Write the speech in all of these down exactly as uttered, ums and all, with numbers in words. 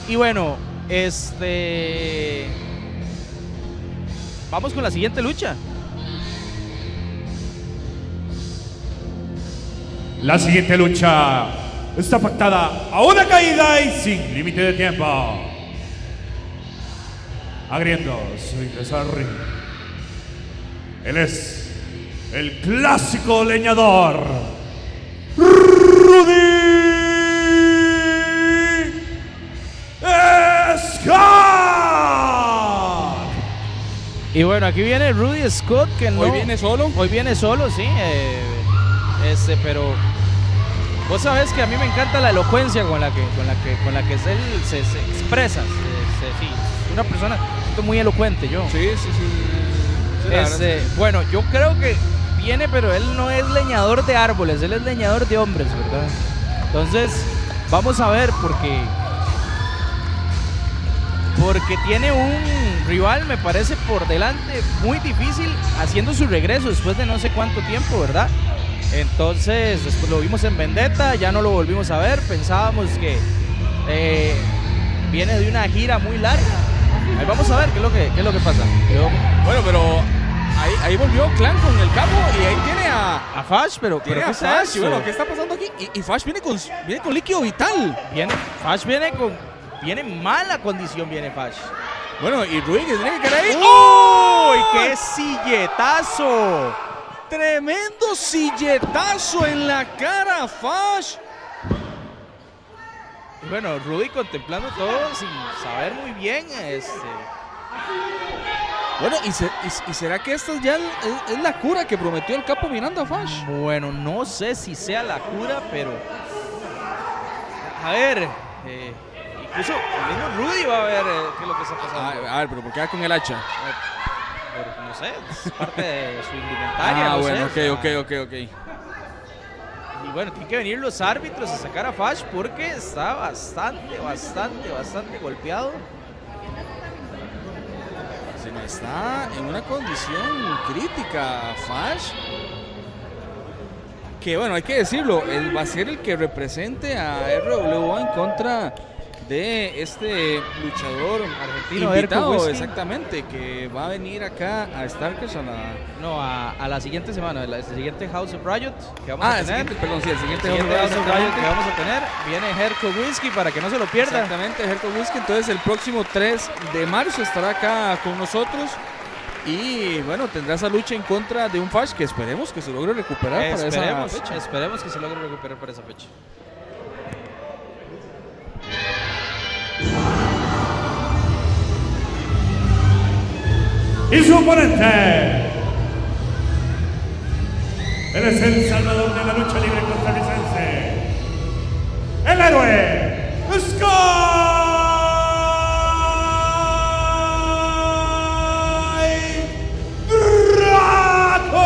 Y bueno, este... vamos con la siguiente lucha. La siguiente lucha está pactada a una caída y sin límite de tiempo. Agriendo su ingreso al ring. Él es el clásico leñador Rudy Scott. Y bueno, aquí viene Rudy Scott, que no... ¿Hoy viene solo? Hoy viene solo, sí. Eh, este, pero... vos sabés que a mí me encanta la elocuencia con la que, con la que, con la que él se, se expresa. Se, se, sí, es una persona muy elocuente, yo. Sí, sí, sí. sí este, sí. Bueno, yo creo que viene, pero él no es leñador de árboles, él es leñador de hombres, ¿verdad? Entonces, vamos a ver, porque... porque tiene un rival, me parece, por delante muy difícil, haciendo su regreso después de no sé cuánto tiempo, ¿verdad? Entonces, después lo vimos en Vendetta, ya no lo volvimos a ver, pensábamos que eh, viene de una gira muy larga. Ahí vamos a ver qué es lo que, qué es lo que pasa. Yo, bueno, pero ahí, ahí volvió Clan con el cabo y ahí tiene a... a Fash, pero... Tiene pero a Fash, y bueno, ¿qué está pasando aquí? Y, y Fash viene con, viene con líquido vital. Viene, Fash viene con... viene en mala condición, viene Fash. Bueno, y Rudy que tiene que quedar ahí. ¡Uy! ¡Qué silletazo! Tremendo silletazo en la cara, Fash. Bueno, Rudy contemplando todo sin saber muy bien. Este... Bueno, ¿y, se, y, ¿y será que esta ya es, es la cura que prometió el capo Miranda a Fash? Bueno, no sé si sea la cura, pero... a ver... Eh... incluso el mismo Rudy va a ver eh, qué es lo que está pasando. A, a ver, pero ¿por qué va con el hacha? Eh, por, no sé, es parte de su indumentaria. Ah, no bueno, sé, ok, o sea, ok, ok, ok. Y bueno, tienen que venir los árbitros a sacar a Fash porque está bastante, bastante, bastante golpeado. Se me está en una condición crítica, Fash. Que bueno, hay que decirlo, él va a ser el que represente a R W O en contra de este luchador argentino invitado, exactamente, que va a venir acá a Starkers a la... No, a, a la siguiente semana, la, el siguiente House of Riot que vamos ah, a el tener. siguiente, perdón, sí, el siguiente, el siguiente House of Riot Riot que vamos a tener. Viene Herco Whiskey para que no se lo pierda. Exactamente, Herco Whiskey. Entonces el próximo tres de marzo estará acá con nosotros. Y bueno, tendrá esa lucha en contra de un Fash que esperemos que se logre recuperar esperemos, para esa fecha. Esperemos que se logre recuperar para esa fecha. Y su oponente, él es el salvador de la lucha libre costarricense, el héroe Sky Draco.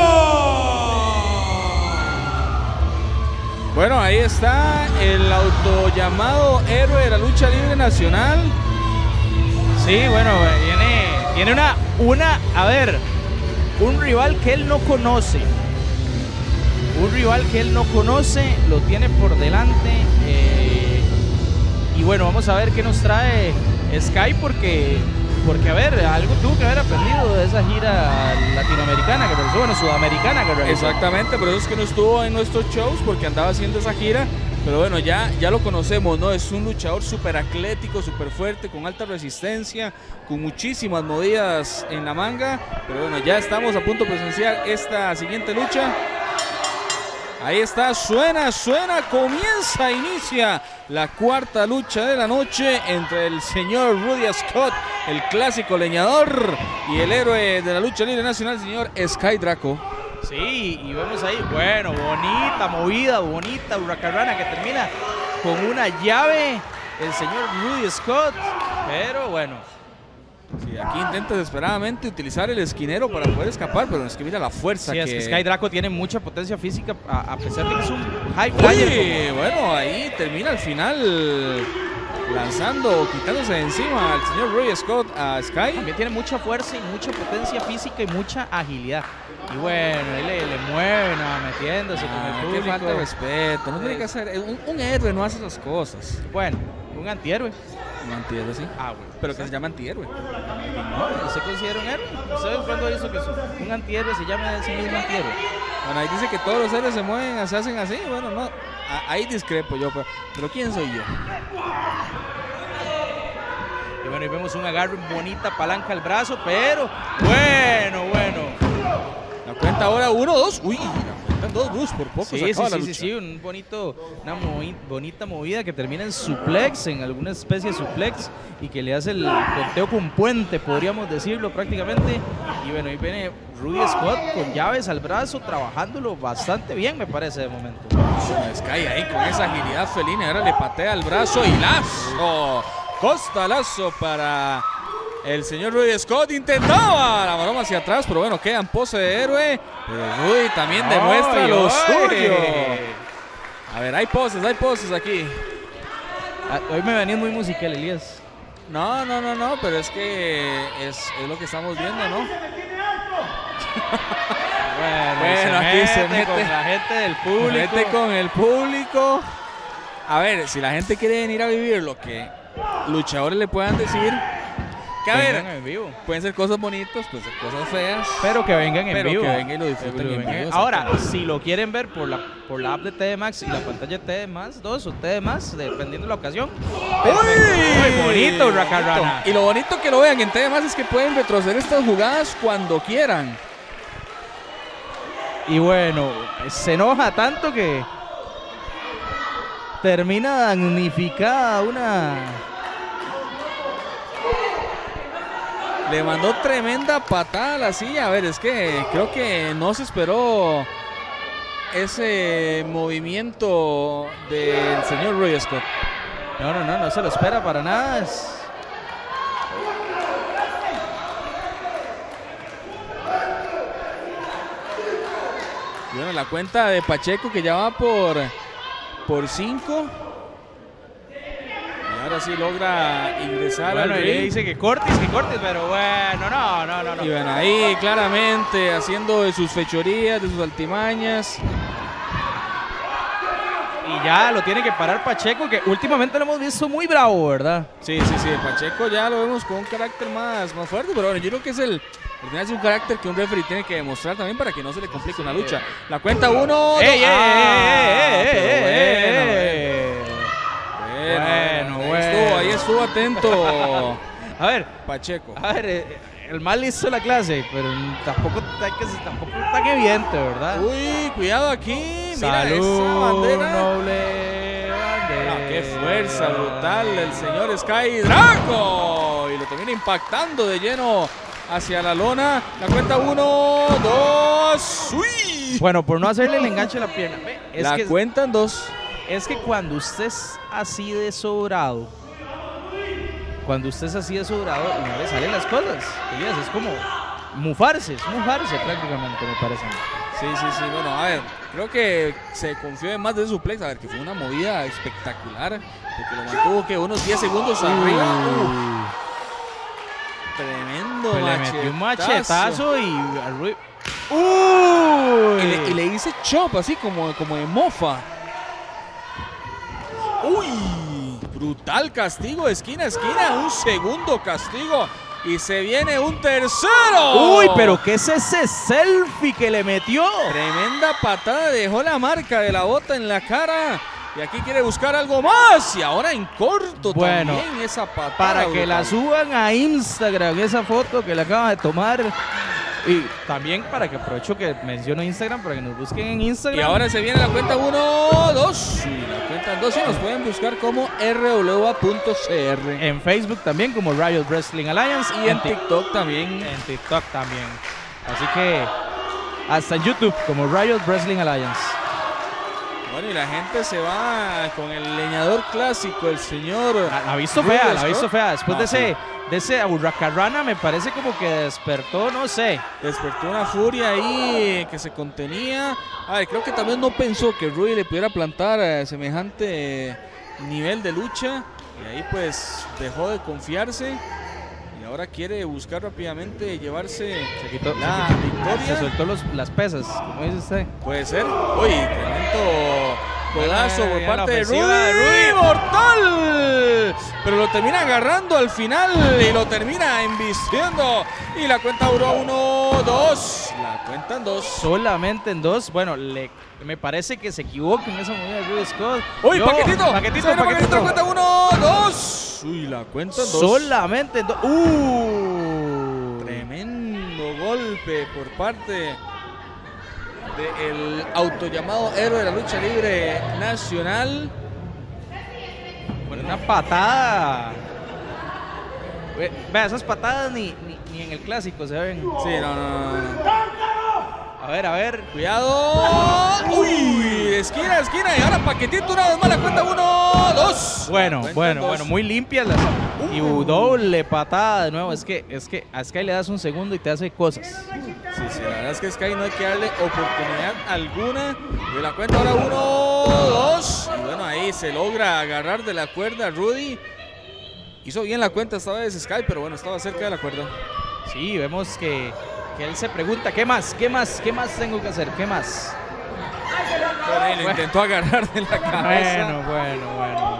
Bueno, ahí está el autollamado héroe de la lucha libre nacional. Sí, bueno, viene, tiene una, una, a ver, un rival que él no conoce. Un rival que él no conoce, lo tiene por delante. Eh, y bueno, vamos a ver qué nos trae Sky, porque, porque a ver, algo tuvo que haber aprendido de esa gira latinoamericana que realizó, bueno, sudamericana que realizó. Exactamente, por eso es que no estuvo en nuestros shows, porque andaba haciendo esa gira. Pero bueno, ya, ya lo conocemos, ¿no? Es un luchador súper atlético, súper fuerte, con alta resistencia, con muchísimas movidas en la manga. Pero bueno, ya estamos a punto de presenciar esta siguiente lucha. Ahí está, suena, suena, comienza, inicia la cuarta lucha de la noche entre el señor Rudy Scott, el clásico leñador, y el héroe de la lucha libre nacional, el señor Sky Draco. Sí, y vemos ahí, bueno, bonita movida, bonita hurracarrana que termina con una llave el señor Rudy Scott, pero bueno. Sí, aquí intenta desesperadamente utilizar el esquinero para poder escapar, pero es que mira la fuerza sí, que... es que Sky Draco tiene mucha potencia física, a, a pesar de que es un high flyer. Uy, bueno, ahí termina al final lanzando, quitándose de encima al señor Rudy Scott a Sky. También tiene mucha fuerza y mucha potencia física y mucha agilidad. Y bueno, él le, le mueve, nada, metiéndose ah, con el público. Qué falta de respeto, no tiene que hacer, un, un héroe no hace esas cosas. Bueno, un antihéroe. Un antihéroe, sí. Ah, bueno. Pero que se llama antihéroe. No, ¿usted considera un héroe? ¿Usted cuándo hizo que un antihéroe se llame a sí mismo antihéroe? Bueno, ahí dice que todos los héroes se mueven, se hacen así. Bueno, no. Ahí discrepo yo, pero, pero ¿quién soy yo? Y bueno, y vemos un agarre, bonita palanca al brazo, pero bueno, bueno. La cuenta ahora uno, dos. Uy, la cuentan dos, Bruce, por poco Sí, se sí, acaba sí, la sí, lucha. sí, un bonito, una movi bonita movida que termina en suplex, en alguna especie de suplex, y que le hace el conteo con puente, podríamos decirlo prácticamente. Y bueno, ahí viene Rudy Scott con llaves al brazo, trabajándolo bastante bien, me parece, de momento. Bueno, Sky ahí con esa agilidad felina, y ahora le patea el brazo y lazo. Costalazo para el señor Rudy Scott. Intentaba la maroma hacia atrás, pero bueno, queda en pose de héroe. Pero Rudy también demuestra ¡Ay, lo ay! suyo. A ver, hay poses, hay poses aquí. Ah, hoy me venís muy musical, Elías. No, no, no, no, pero es que es, es lo que estamos viendo, ¿no? Bueno, Bueno, se aquí mete se mete con la gente del público. Mete con el público. A ver, si la gente quiere venir a vivir lo que luchadores le puedan decir, que a Vengan ver, en vivo. pueden ser cosas bonitas, pueden ser cosas feas. Pero que vengan en Pero vivo. que vengan y lo disfruten Pero en vengan- vivo, Ahora, exactamente. si lo quieren ver por la, por la app de T D Max y la pantalla de T D Más dos o T D Más, dependiendo de la ocasión. Muy bonito, Racarrana. Y lo bonito que lo vean en T V más es que pueden retroceder estas jugadas cuando quieran. Y bueno, se enoja tanto que termina damnificada una... Le mandó tremenda patada a la silla. A ver, es que creo que no se esperó ese movimiento del señor Rudy Scott. No, no, no, no se lo espera para nada. Es... Y bueno, la cuenta de Pacheco que ya va por por cinco. Y ahora sí logra ingresar Bueno, al y le ring. dice que cortes, que cortes, pero bueno, no, no, no, no. Y ven ahí claramente haciendo de sus fechorías, de sus altimañas. Y ya lo tiene que parar Pacheco, que últimamente lo hemos visto muy bravo, ¿verdad? Sí, sí, sí, Pacheco ya lo vemos con un carácter más, más fuerte, pero bueno, yo creo que es el, al final es un carácter que un referee tiene que demostrar también para que no se le complique una lucha. La cuenta uno, ¡Ey, ey, dos, ey, ey, pero ey, bueno, ey! bueno, Bueno, ahí bueno. estuvo, ahí estuvo atento A ver, Pacheco. a ver, eh, el mal hizo la clase, pero tampoco, hay que, tampoco es tan evidente, ¿verdad? Uy, cuidado aquí, mira esa Salud, bandera. noble bandera. Ah, qué fuerza brutal del señor Sky Draco. Y lo termina impactando de lleno hacia la lona. La cuenta uno, dos. ¡Uy! Bueno, por no hacerle el enganche a la pierna. Ve, Es, la que, cuentan dos. es que cuando usted es así de sobrado, cuando usted es así de sobrado, no le salen las cosas. Elías, es como mufarse, es mufarse prácticamente, me parece. a mí. Sí, sí, sí. Bueno, a ver, creo que se confió en más de suplex. A ver, que fue una movida espectacular. Porque lo mantuvo que unos diez segundos arriba. Uf, tremendo Pues le metió un machetazo. machetazo y... arru- ¡Uy! Y le, y le hice chop así como, como de mofa. ¡Uy! Brutal castigo de esquina a esquina. Un segundo castigo. Y se viene un tercero. ¡Uy! ¿Pero qué es ese selfie que le metió? Tremenda patada. Dejó la marca de la bota en la cara. Y aquí quiere buscar algo más. Y ahora en corto Bueno, también esa patada. Para que brutal. la suban a Instagram, esa foto que le acaba de tomar. Y también para que aprovecho que menciono Instagram, para que nos busquen en Instagram. Y ahora se viene la cuenta uno, dos. Y la cuenta dos y nos pueden buscar como r w a punto c r. En Facebook también como Riot Wrestling Alliance. Y en TikTok también. En TikTok también. Así que hasta en YouTube como Riot Wrestling Alliance. Bueno, y la gente se va con el leñador clásico, el señor. La, la ha visto Rudy fea, la ha Scott. visto fea. Después No, de ese, sí. de ese Hurracarrana me parece como que despertó, no sé. Despertó una furia ahí que se contenía. A ver, creo que también no pensó que Rudy le pudiera plantar a semejante nivel de lucha. Y ahí pues dejó de confiarse. Y ahora quiere buscar rápidamente llevarse Se quitó, la se, quitó- victoria. se soltó los, las pesas, como dice usted. Puede ser. Uy, tremendo codazo Bueno, por ya la parte de Rudy. ofensiva de Rudy. ¡Mortal! pero lo termina agarrando al final y lo termina embistiendo. Y la cuenta duró uno, dos. La cuenta en dos. Solamente en dos. Bueno, le, me parece que se equivoca en esa movida de Rudy Scott. ¡Uy, Yo, paquetito! Paquetito, Se viene paquetito. La cuenta uno, dos. Uy, la cuenta en dos. Solamente en dos. ¡Uh! Tremendo golpe por parte del autollamado héroe de la lucha libre nacional. Bueno, una patada. Ve- Vea, esas patadas ni, ni, ni en el clásico se ven. Sí, no, no, no, no. A ver, a ver. Cuidado. Uy, esquina, esquina. Y ahora paquetito una vez más. La cuenta uno, dos. Bueno, Cuenta bueno, dos. bueno, muy limpias las. Y doble patada de nuevo. Es que, es que a Sky le das un segundo y te hace cosas. Sí, sí, la verdad es que Sky no hay que darle oportunidad alguna. De la cuenta ahora uno, dos. Y bueno, ahí se logra agarrar de la cuerda Rudy. Hizo bien la cuenta esta vez Sky, pero bueno, estaba cerca de la cuerda. Sí, vemos que, que él se pregunta, ¿qué más? ¿Qué más? ¿Qué más tengo que hacer? ¿Qué más? Pero ahí lo Bueno. intentó agarrar de la cabeza. Bueno, bueno, bueno.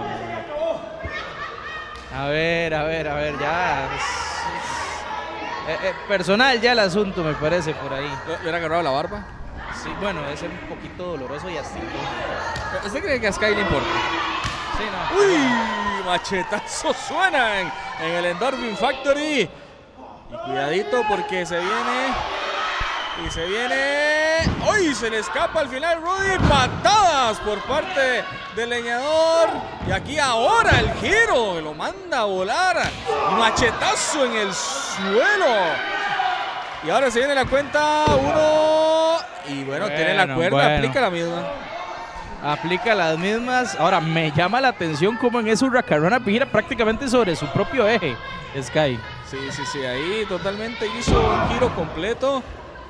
A ver, a ver, a ver, ya. es- es- eh, eh, personal ya el asunto, me parece, por ahí. ¿Le hubiera agarrado la barba? Sí, bueno, debe ser un poquito doloroso y así. ¿Usted cree que a Sky le importa? Sí, no. ¡Uy! Machetazo suena en, en el Endorphin Factory. Y cuidadito porque se viene. Y se viene. ¡Uy! Se le escapa al final Rudy. Patadas por parte del leñador. Y aquí ahora el giro. Lo manda a volar. Machetazo en el suelo. Y ahora se viene la cuenta. Uno. Y bueno, Bueno, tiene la cuerda. bueno. Aplica la misma. Aplica las mismas. Ahora, me llama la atención cómo en ese hurracarrana gira prácticamente sobre su propio eje, Sky. Sí, sí, sí, ahí totalmente hizo un giro completo.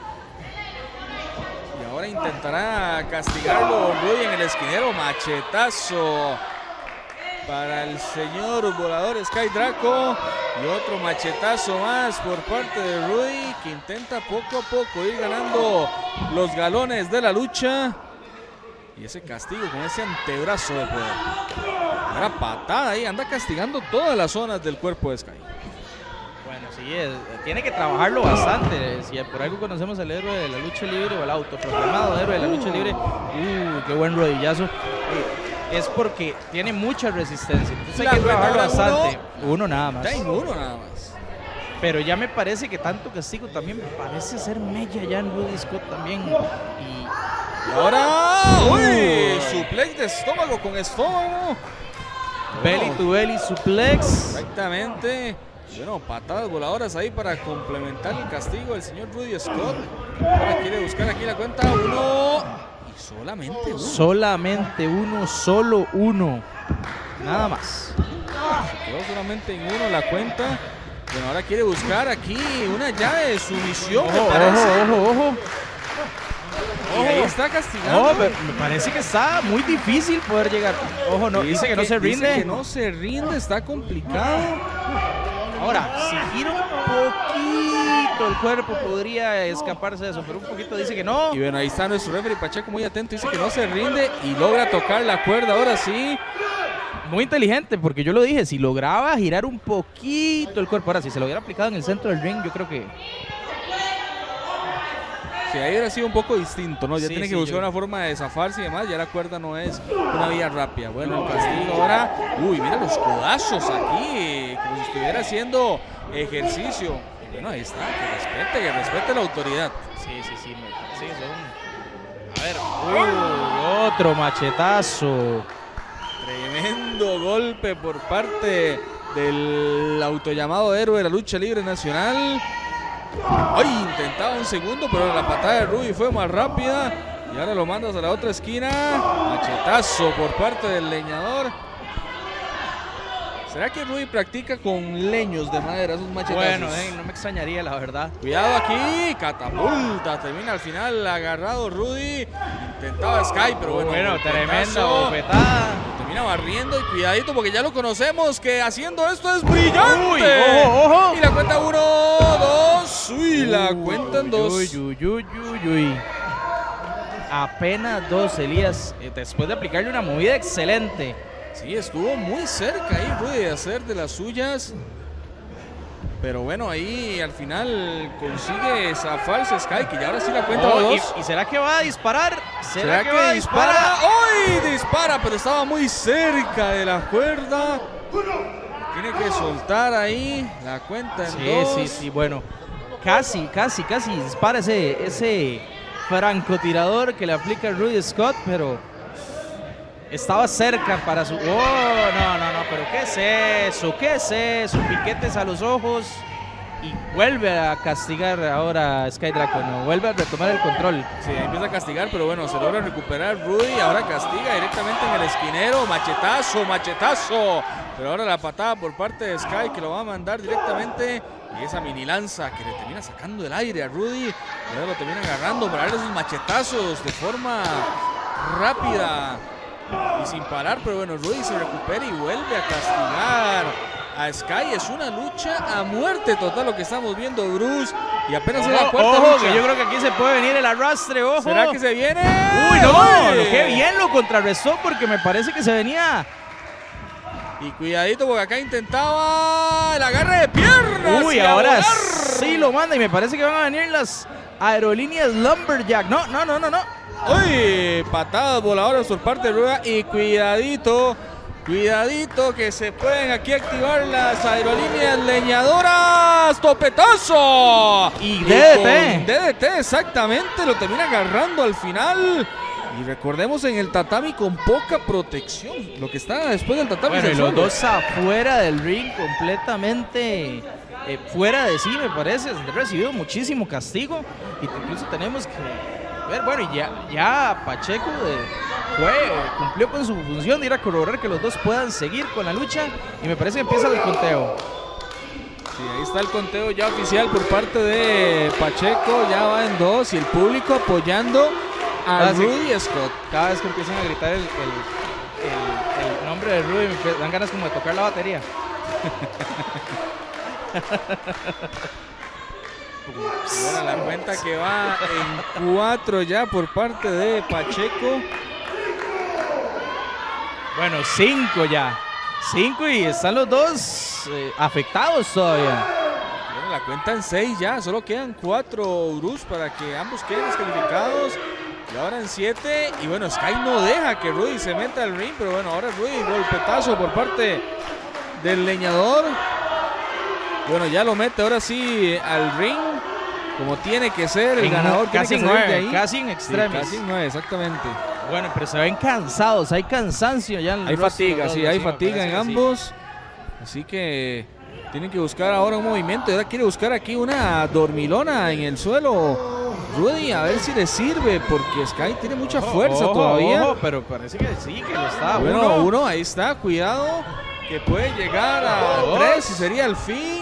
Y ahora intentará castigarlo Rudy en el esquinero. Machetazo para el señor volador Sky Draco. Y otro machetazo más por parte de Rudy, que intenta poco a poco ir ganando los galones de la lucha. Y ese castigo con ese antebrazo de poder. Ahora patada ahí, anda castigando todas las zonas del cuerpo de Sky. Bueno, sí, es- tiene que trabajarlo bastante. Si por algo conocemos al héroe de la lucha libre o al autoproclamado héroe de la lucha libre, uh, qué buen rodillazo. Eh, es porque tiene mucha resistencia. Entonces La hay que trabajarlo cuenta ahora bastante. Uno nada más. Ya hay uno nada más. Pero ya me parece que tanto castigo también parece ser mella ya en Rudy Scott también. Y Y ahora, uy, suplex de estómago con estómago. belly to belly suplex. Exactamente. Bueno, patadas voladoras ahí para complementar el castigo del señor Rudy Scott. Ahora quiere buscar aquí la cuenta. Uno. Y solamente uno. Solamente uno, solo uno. Nada más. Quedó solamente en uno la cuenta. Bueno, ahora quiere buscar aquí una llave de sumisión, me Ojo, parece. ojo, ojo, ojo. Y ahí está castigando. No, me me parece que está muy difícil poder llegar. Ojo, no, dice que no se dice rinde. que no se rinde, está complicado. Ahora, si gira un poquito el cuerpo, podría escaparse de eso, pero un poquito dice que no. Y bueno, ahí está nuestro referee Pacheco muy atento, dice que no se rinde y logra tocar la cuerda, ahora sí. Muy inteligente, porque yo lo dije, si lograba girar un poquito el cuerpo, ahora si se lo hubiera aplicado en el centro del ring, yo creo que... Sí, ahí hubiera sido un poco distinto, ¿no? Ya Sí, tiene sí, que buscar yo- una forma de zafarse y demás, ya la cuerda no es una vía rápida. Bueno, el castigo ahora, uy, mira los codazos aquí, como si estuviera haciendo ejercicio. Y bueno, ahí está, que respete, que respete la autoridad. Sí, sí, sí, me parece que son... A ver, uy, otro machetazo. Tremendo golpe por parte del autollamado héroe de la lucha libre nacional. Ay, intentaba un segundo, pero la patada de Rudy fue más rápida. Y ahora lo mandas a la otra esquina. Machetazo por parte del leñador. ¿Será que Rudy practica con leños de madera esos machetazos? Bueno, eh, no me extrañaría, la verdad. Cuidado aquí, catapulta, termina al final agarrado Rudy. Intentaba Sky, pero bueno. Bueno, tremenda golpetazo. bofetada. Termina barriendo y cuidadito porque ya lo conocemos que haciendo esto es brillante. Uy, ojo, ojo. Y la cuenta uno, dos. Uy, la Uy, cuentan dos. Uy, uy, uy, uy, uy. Apenas dos, Elías. Eh, después de aplicarle una movida excelente. Sí, estuvo muy cerca ahí Rudy de hacer de las suyas. Pero bueno, ahí al final consigue zafarse Sky, que ya ahora sí la cuenta Oh, dos. ¿y, ¿Y será que va a disparar? ¿Será, ¿Será que, que va a disparar? disparar? ¡Uy! Dispara, pero estaba muy cerca de la cuerda. Tiene que soltar ahí la cuenta en sí, dos. Sí, sí, bueno. Casi, casi, casi dispara ese, ese francotirador que le aplica Rudy Scott, pero estaba cerca para su... ¡Oh! No, no, no, pero ¿qué es eso? ¿Qué es eso? Piquetes a los ojos y vuelve a castigar ahora Sky Dragon, vuelve a retomar el control. Sí, empieza a castigar, pero bueno, se logra recuperar Rudy, ahora castiga directamente en el esquinero, machetazo, machetazo, pero ahora la patada por parte de Sky que lo va a mandar directamente, y esa mini lanza que le termina sacando el aire a Rudy, y ahora lo termina agarrando para darle esos machetazos de forma rápida y sin parar, pero bueno, Rudy se recupera y vuelve a castigar a Sky. Es una lucha a muerte total lo que estamos viendo, Bruce, y apenas Ojo, es la cuarta ojo, lucha. que yo creo que aquí se puede venir el arrastre, ojo. ¿Será que se viene? Uy, no, ¡Uy! qué bien lo contrarrestó porque me parece que se venía. Y cuidadito porque acá intentaba el agarre de piernas. Uy, ahora sí lo manda y me parece que van a venir las aerolíneas Lumberjack. No, no, no, no, no. Uy, patadas voladoras por parte de Rueda y cuidadito, cuidadito que se pueden aquí activar las aerolíneas leñadoras. ¡Topetazo! Y D D T. Y D D T, exactamente, lo termina agarrando al final. Y recordemos en el tatami con poca protección, lo que está después del tatami. Bueno, y los dos afuera del ring, completamente eh, fuera de sí, me parece. Han recibido muchísimo castigo. Y incluso tenemos que ver, bueno, y ya, ya Pacheco de, fue, cumplió con su función de ir a corroborar que los dos puedan seguir con la lucha. Y me parece que empieza el conteo. Sí, ahí está el conteo ya oficial por parte de Pacheco. Ya va en dos y el público apoyando a Rudy Scott. Cada vez que empiezan a gritar el, el, el, el nombre de Rudy, me dan ganas como de tocar la batería. Bueno, la cuenta que va en cuatro ya por parte de Pacheco. Bueno, cinco ya. Cinco y están los dos eh, afectados todavía. Bueno, la cuenta en seis ya. Solo quedan cuatro Bruce para que ambos queden descalificados. Y ahora en siete. Y bueno, Sky no deja que Rudy se meta al ring. Pero bueno, ahora Rudy, golpetazo por parte del leñador. Bueno, ya lo mete ahora sí al ring. Como tiene que ser el en ganador. Casi tiene que nueve, de ahí. casi en extremis. Sí, casi en nueve, exactamente. Bueno, pero se ven cansados, hay cansancio ya en el Hay rostro fatiga, de sí, todos, hay me fatiga en parece que ambos. sí. Así que tienen que buscar ahora un movimiento. Y ahora quiere buscar aquí una dormilona en el suelo Rudy, a ver si le sirve, porque Sky tiene mucha Ojo, fuerza ojo, todavía. ojo, pero parece que sí, que lo está. Bueno, uno. uno, ahí está, cuidado, que puede llegar a Dos. tres y sería el fin.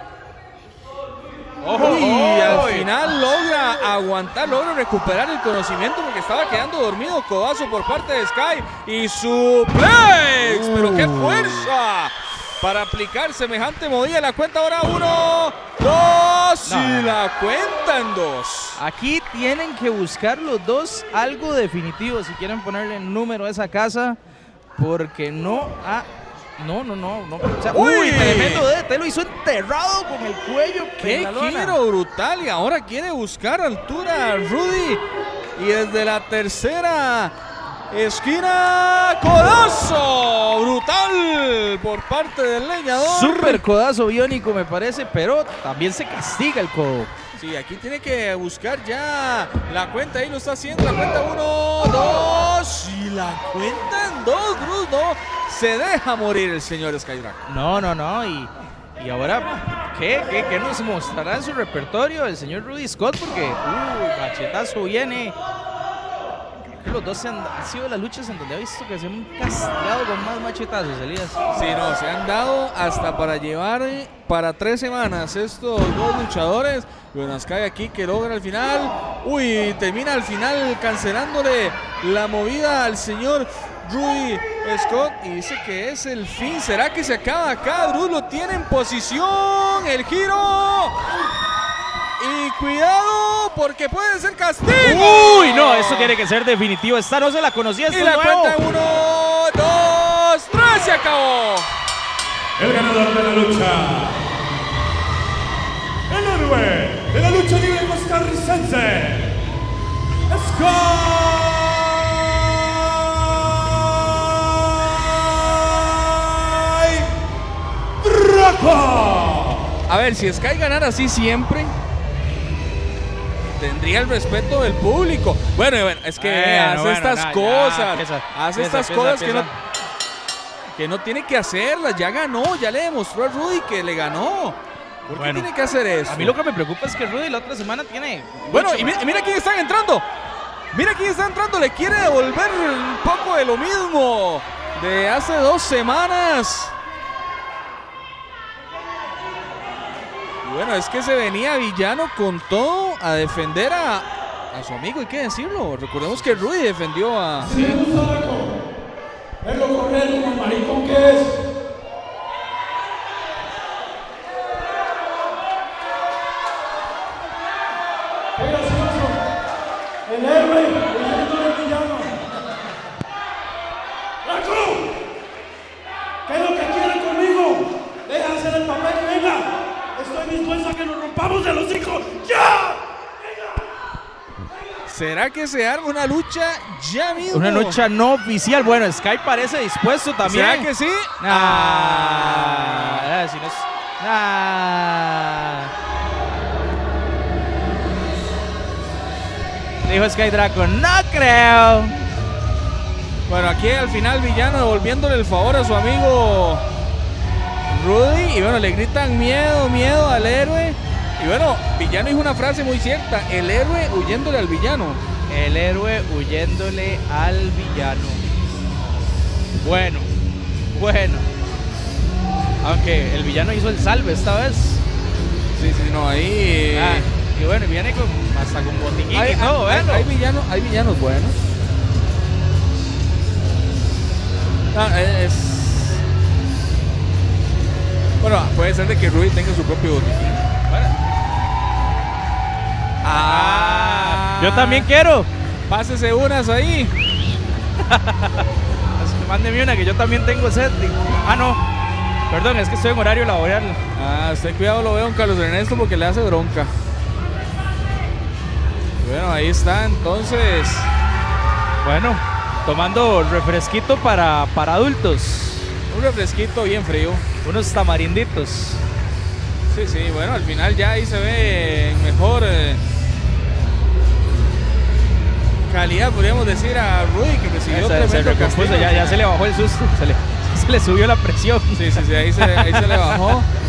Ojo, Y ojo, al final logra aguantar, logra recuperar el conocimiento porque estaba quedando dormido. Codazo por parte de Sky y suplex. Uh. Pero qué fuerza para aplicar semejante movida. La cuenta ahora uno, dos No. y la cuenta en dos. Aquí tienen que buscar los dos algo definitivo si quieren ponerle número a esa casa, porque no ha... No, no, no, no. O sea, uy, Uy. tremendo D D T, lo hizo enterrado con el cuello. Qué en la lona. giro brutal, y ahora quiere buscar altura Rudy. Y desde la tercera esquina, codazo brutal por parte del leñador. Super codazo biónico me parece, pero también se castiga el codo. Sí, aquí tiene que buscar ya la cuenta, ahí lo está haciendo, la cuenta uno, dos y la cuenta en dos, Bruce, no se deja morir el señor Skydragon. No, no, no, y, y ahora, ¿qué, qué, ¿qué nos mostrará en su repertorio el señor Rudy Scott? Porque, uy, machetazo viene. Creo que los dos se han, han sido las luchas en donde he visto que se han castigado con más machetazos, Elías. Sí, no, se han dado hasta para llevar para tres semanas estos dos luchadores. Bueno, Sky aquí que logra al final. Uy, termina al final cancelándole la movida al señor Rudy Scott y dice que es el fin. ¿Será que se acaba acá? Bruce lo tiene en posición. El giro. Y cuidado porque puede ser castigo. Uy, no, eso tiene que ser definitivo. Esta no se la conocía. Y la cuenta uno, dos, tres. se acabó. El ganador de la lucha, el héroe de la lucha libre costarricense, Sky Draco. A ver, si Sky ganara así siempre, tendría el respeto del público. Bueno, bueno es que bueno, hace bueno, estas no, cosas, ya, empieza, hace empieza, estas empieza, cosas empieza. que no que no tiene que hacerlas. Ya ganó, ya le demostró a Rudy que le ganó. ¿Por Bueno, qué tiene que hacer eso? A mí lo que me preocupa es que Rudy la otra semana tiene... Bueno, mucho y mira, más. y mira quién están entrando. Mira quién está entrando. Le quiere devolver un poco de lo mismo de hace dos semanas. Y bueno, es que se venía Villano con todo a defender a, a su amigo, hay que decirlo. Recordemos que Rudy defendió a... Sí, Gustavo. Es lo correcto, como maricón que es. Qué gracioso. El héroe, huyendo del villano. ¡Draco! ¿Qué es lo que quieren conmigo? Deja de hacer el papel y venga. Estoy dispuesto a que nos rompamos de los hijos. ¡Ya! ¿Será que se arma una lucha ya mismo? Una lucha no oficial. Bueno, Sky parece dispuesto también. ¿Será que sí? Ah, ah, si no es... Ah. Dijo Sky Draco, no creo. Bueno, aquí al final Villano devolviéndole el favor a su amigo Rudy. Y bueno, le gritan miedo, miedo al héroe. Y bueno, Villano dijo una frase muy cierta: el héroe huyéndole al villano. El héroe huyéndole al villano. Bueno, bueno. Aunque el villano hizo el salve esta vez. Sí, sí, no, ahí... Ah, y bueno, viene con, hasta con botiquín hay, y todo, hay, bueno. hay, villanos, hay villanos buenos. Ah, es... Bueno, puede ser de que Rudy tenga su propio botiquín. Bueno. Ah, Yo también quiero. Pásese unas ahí. Así que mándeme una que yo también tengo sed. Ah, no. Perdón, es que estoy en horario laboral. Ah, usted cuidado lo veo, don Carlos Ernesto, porque le hace bronca. Bueno, ahí está, entonces. Bueno, tomando refresquito para, para adultos. Un refresquito bien frío. Unos tamarinditos. Sí, sí, bueno, al final ya ahí se ve en mejor eh, calidad, podríamos decir, a Rudy, que recibió Se, se tremendo recompuso, castigo. ya, ya se le bajó el susto, se le, se le subió la presión. Sí, sí, sí, ahí se, ahí se le bajó.